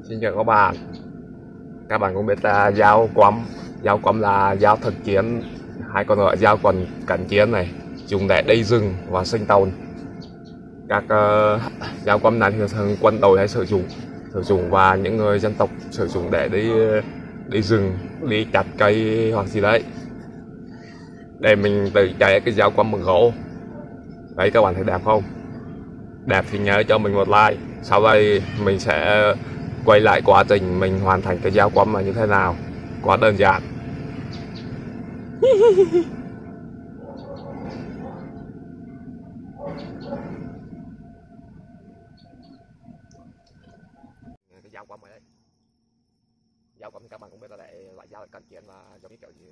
Xin chào các bạn cũng biết dao quắm là dao thực chiến, hay còn gọi dao quần cận chiến này, dùng để đi rừng và sinh tồn. Các dao quắm này thường quân đội hay sử dụng và những người dân tộc sử dụng để đi rừng, đi chặt cây hoặc gì đấy. Để mình tự chạy cái dao quắm bằng gỗ. Đấy, các bạn thấy đẹp không? Đẹp thì nhớ cho mình một like. Sau đây mình sẽ quay lại quá trình mình hoàn thành cái dao quắm là như thế nào. Quá đơn giản. Cái dao quắm này đấy. Dao quắm các bạn cũng biết là để loại dao cận chiến là giống như kiểu gì.